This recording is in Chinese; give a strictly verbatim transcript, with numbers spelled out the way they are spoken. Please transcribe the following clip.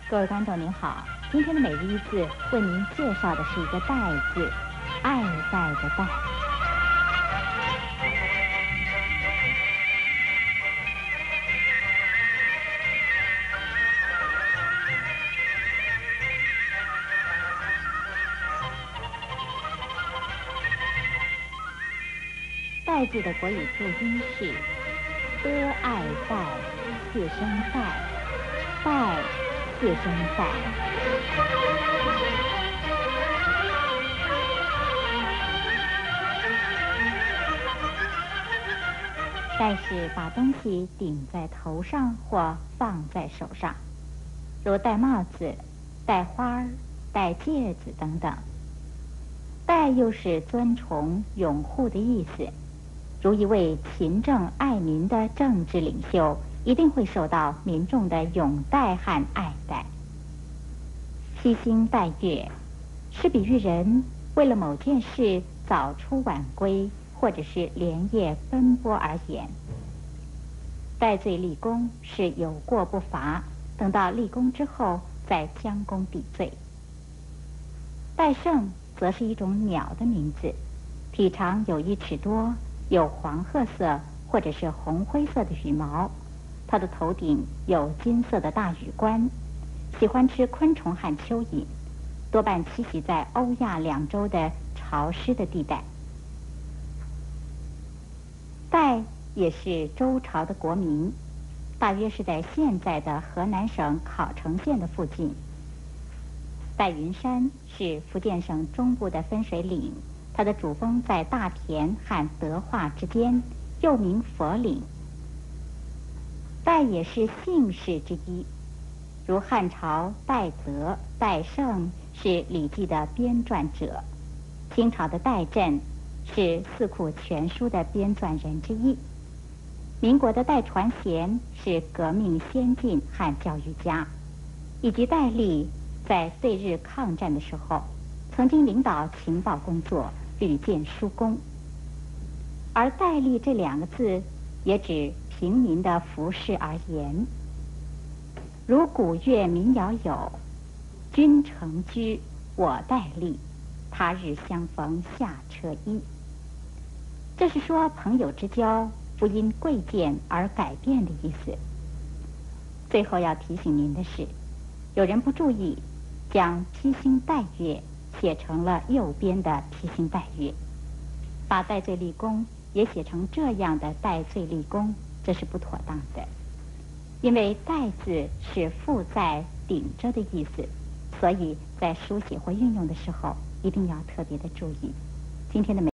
各位观众您好，今天的每日一字为您介绍的是一个“戴”字，爱戴的戴。戴字的国语注音是的爱戴四声戴，戴四声戴。戴是把东西顶在头上或放在手上，如戴帽子、戴花儿、戴戒指等等。戴又是尊崇、拥护的意思。如一位勤政爱民的政治领袖，一定会受到民众的拥戴和爱戴。披星戴月是比喻人为了某件事早出晚归，或者是连夜奔波而言。戴罪立功是有过不罚，等到立功之后再将功抵罪。戴胜则是一种鸟的名字，体长有一尺多，有黄褐色或者是红灰色的羽毛，它的头顶有金色的大羽冠，喜欢吃昆虫和蚯蚓，多半栖息在欧亚两洲的潮湿的地带。戴也是周朝的国名，大约是在现在的河南省考城县的附近。戴云山是福建省中部的分水岭，它的主峰在大田和德化之间，又名佛岭。戴也是姓氏之一，如汉朝戴泽、戴胜是《礼记》的编撰者，清朝的戴震是《四库全书》的编纂人之一，民国的戴传贤是革命先进和教育家，以及戴笠在对日抗战的时候曾经领导情报工作，屡建殊功。而戴笠这两个字也指平民的服饰而言，如古乐民谣有“君乘车，我戴笠，他日相逢下车衣”，这是说朋友之交不因贵贱而改变的意思。最后要提醒您的是，有人不注意将披星戴月写成了右边的披星戴月，把戴罪立功也写成这样的戴罪立功，这是不妥当的。因为戴字是附在顶着的意思，所以在书写或运用的时候一定要特别的注意。今天的美